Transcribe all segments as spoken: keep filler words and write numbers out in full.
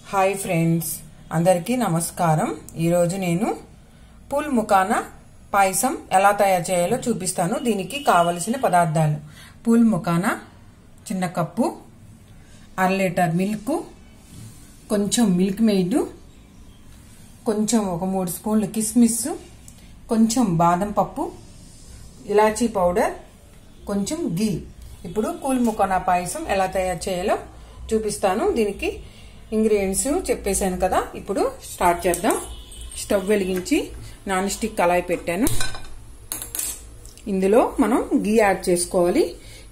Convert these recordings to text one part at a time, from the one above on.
Hi friends, అందరికీ నమస్కారం. ఈరోజు నేను పూల్ ముఖానా పాయసం ఎలా తయారు చేయాలో చూపిస్తాను. దీనికి కావలసిన పదార్థాలు: పూల్ ముఖానా చిన్న కప్పు, అర లీటర్ మిల్క్, కొంచెం మిల్క్ మెయిడ్, కొంచెం ఒక మూడు స్పూన్లు కిస్మిస్, కొంచెం బాదం పప్పు, ఇలాచీ పౌడర్, కొంచెం గీ. ఇప్పుడు పూల్ ముఖానా పాయసం ఎలా తయారు చేయాలో చూపిస్తాను. దీనికి ఇంగ్రీడియంట్స్ చెప్పేశాను కదా. ఇప్పుడు స్టార్ట్ చేద్దాం. స్టవ్ వెలిగించి నాన్ స్టిక్ కళాయి పెట్టాను. ఇందులో మనం గీ యాడ్ చేసుకోవాలి.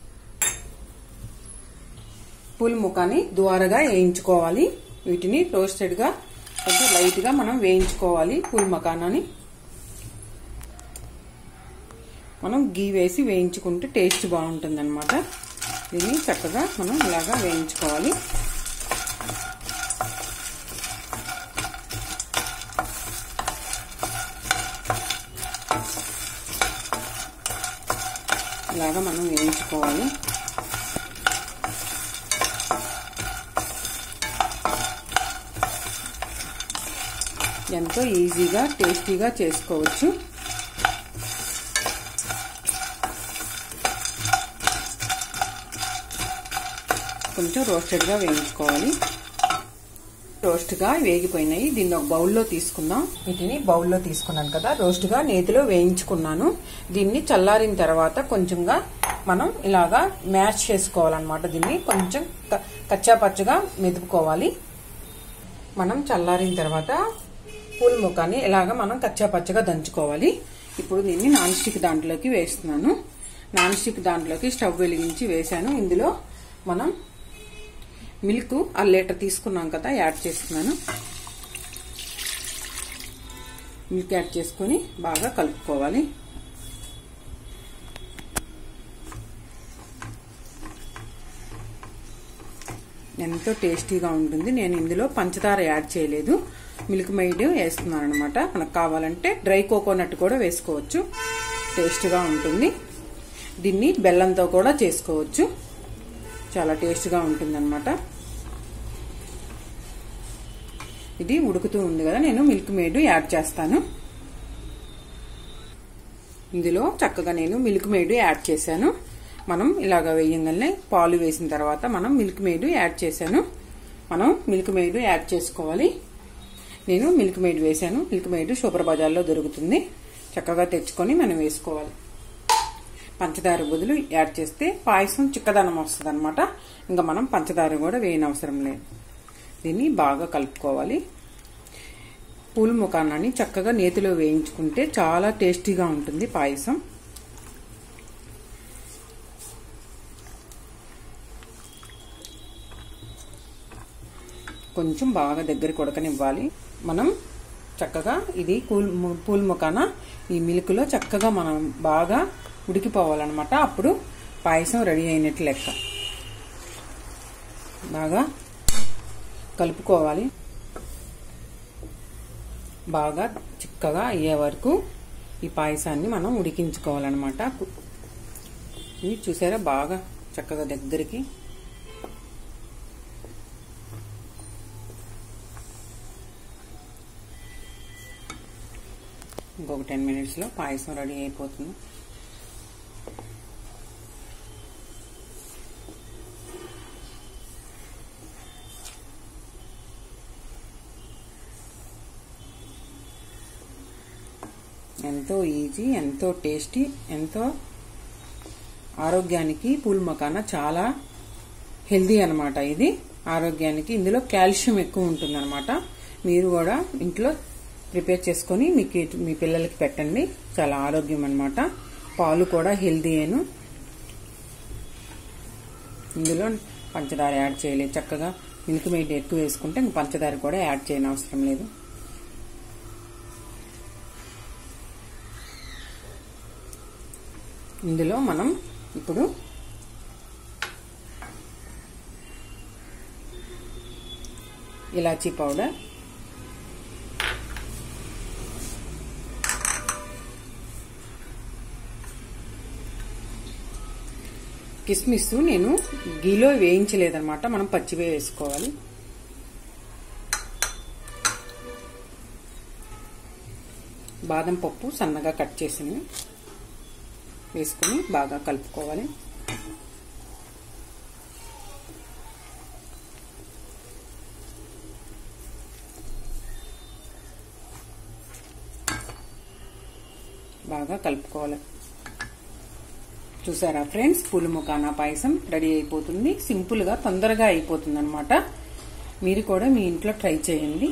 పూల్ ముఖాని ద్వారగా వేయించుకోవాలి. వీటిని రోస్టెడ్ గా కొంచెం లైట్ గా మనం వేయించుకోవాలి. పూల్ మఖానాని మనం గీ వేసి వేయించుకుంటే టేస్ట్ బాగుంటుంది అన్నమాట. దీన్ని చక్కగా మనం ఇలాగా వేయించుకోవాలి. ఇలాగా మనం వేయించుకోవాలి. ఎంతో ఈజీగా టేస్టీగా చేసుకోవచ్చు. కొంచెం రోస్టెడ్గా వేయించుకోవాలి. రోస్ట్గా వేగిపోయినాయి. దీన్ని ఒక బౌల్లో తీసుకుందాం. వీటిని బౌల్లో తీసుకున్నాను కదా, రోస్ట్గా నేతిలో వేయించుకున్నాను. దీన్ని చల్లారిన తర్వాత కొంచెంగా మనం ఇలాగా మ్యాష్ చేసుకోవాలన్నమాట. దీన్ని కొంచెం కచ్చా పచ్చగా మెదుపుకోవాలి. మనం చల్లారిన తర్వాత పూల్ ముఖాన్ని ఇలాగా మనం కచ్చా పచ్చగా దంచుకోవాలి. ఇప్పుడు దీన్ని నాన్ స్టిక్ దాంట్లోకి వేస్తున్నాను. నాన్ స్టిక్ దాంట్లోకి స్టవ్ వెలిగించి వేసాను. ఇందులో మనం మిల్క్ అర లీటర్ తీసుకున్నాం కదా, యాడ్ చేస్తున్నాను. మిల్క్ యాడ్ చేసుకొని బాగా కలుపుకోవాలి. ఎంతో టేస్టీగా ఉంటుంది. నేను ఇందులో పంచదార యాడ్ చేయలేదు, మిల్క్ మెయిడ్ వేస్తున్నాను అనమాట. మనకు కావాలంటే డ్రై కోకోనట్ కూడా వేసుకోవచ్చు, టేస్ట్గా ఉంటుంది. దీన్ని బెల్లంతో కూడా చేసుకోవచ్చు, చాలా టేస్ట్గా ఉంటుంది అనమాట. ఇది ఉడుకుతూ ఉంది కదా, నేను మిల్క్ మేడ్ యాడ్ చేస్తాను. ఇందులో చక్కగా నేను మిల్క్ మేడ్ యాడ్ చేశాను. మనం ఇలాగ వేయంగానే పాలు వేసిన తర్వాత మనం మిల్క్ మేడ్ యాడ్ చేశాను. మనం మిల్క్ మేడ్ యాడ్ చేసుకోవాలి. నేను మిల్క్ మేడ్ వేశాను. మిల్క్ మేడ్ సూపర్ బజార్లో దొరుకుతుంది. చక్కగా తెచ్చుకొని మనం వేసుకోవాలి. పంచదార బదులు యాడ్ చేస్తే పాయసం చిక్కదనం వస్తుంది అనమాట. ఇంకా మనం పంచదార కూడా వేయనవసరం లేదు. దీన్ని బాగా కలుపుకోవాలి. పూల్ ముఖానాన్ని చక్కగా నేతిలో వేయించుకుంటే చాలా టేస్టీగా ఉంటుంది పాయసం. కొంచెం బాగా దగ్గరికి ఉడకనివ్వాలి. మనం చక్కగా ఇది పూల్ పూల్ ముఖానా ఈ మిల్క్ లో చక్కగా మనం బాగా ఉడికిపోవాలన్నమాట. అప్పుడు పాయసం రెడీ అయినట్లు లెక్క. బాగా కలుపుకోవాలి. బాగా చిక్కగా అయ్యే వరకు ఈ పాయసాన్ని మనం ఉడికించుకోవాలన్నమాట. ఇవి చూసారా, బాగా చక్కగా దగ్గరికి. ఇంకొక టెన్ మినిట్స్లో పాయసం రెడీ అయిపోతుంది. ఎంతో ఈజీ, ఎంతో టేస్టీ, ఎంతో ఆరోగ్యానికి పూల్ మఖానా చాలా హెల్దీ అనమాట. ఇది ఆరోగ్యానికి, ఇందులో కాల్షియం ఎక్కువ ఉంటుంది అనమాట. మీరు కూడా ఇంట్లో ప్రిపేర్ చేసుకొని మీకు మీ పిల్లలకి పెట్టండి. చాలా ఆరోగ్యం అనమాట. పాలు కూడా హెల్దీ అను. ఇందులో పంచదార యాడ్ చేయలేదు. చక్కగా మిల్క్ మెయిడ్ ఎక్కువ వేసుకుంటే ఇంక పంచదార కూడా యాడ్ చేయని అవసరం లేదు. ఇందులో మనం ఇప్పుడు ఇలాచీ పౌడర్, కిస్మిస్ నేను గీలో వేయించలేదన్నమాట, మనం పచ్చివే వేసుకోవాలి. బాదం పప్పు సన్నగా కట్ చేసింది వేసుకుని బాగా కలుపుకోవాలి. బాగా కలుపుకోవాలి. చూసారా ఫ్రెండ్స్, పూల్ మఖానా పాయసం రెడీ అయిపోతుంది. సింపుల్ గా తొందరగా అయిపోతుంది అనమాట. మీరు కూడా మీ ఇంట్లో ట్రై చేయండి.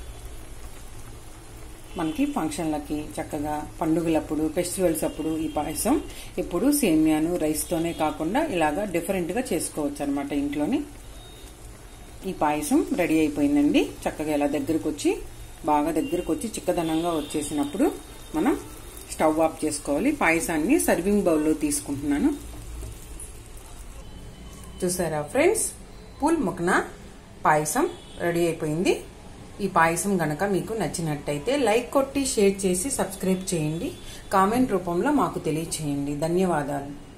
మనకి ఫంక్షన్లకి చక్కగా పండుగలప్పుడు ఫెస్టివల్స్ అప్పుడు ఈ పాయసం ఎప్పుడు సేమియాను రైస్తోనే కాకుండా ఇలాగా డిఫరెంట్ గా చేసుకోవచ్చు అనమాట ఇంట్లోని. ఈ పాయసం రెడీ అయిపోయిందండి. చక్కగా ఇలా దగ్గరకు వచ్చి బాగా దగ్గరకు వచ్చి చిక్కదనంగా వచ్చేసినప్పుడు మనం స్టవ్ ఆఫ్ చేసుకోవాలి. పాయసాన్ని సర్వింగ్ బౌల్లో తీసుకుంటున్నాను. చూసారా ఫ్రెండ్స్, పూల్ మఖానా పాయసం రెడీ అయిపోయింది. ఈ పాయసం గనక మీకు నచ్చినట్టయితే లైక్ కొట్టి షేర్ చేసి సబ్స్క్రైబ్ చేయండి. కామెంట్ రూపంలో మాకు తెలియచేయండి. ధన్యవాదాలు.